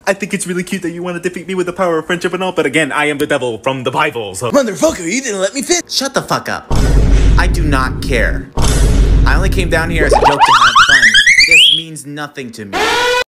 I think it's really cute that you want to defeat me with the power of friendship and all, but again, I am the devil from the Bible, so... Motherfucker, you didn't let me fit. Shut the fuck up. I do not care. I only came down here as a joke to have fun. This means nothing to me.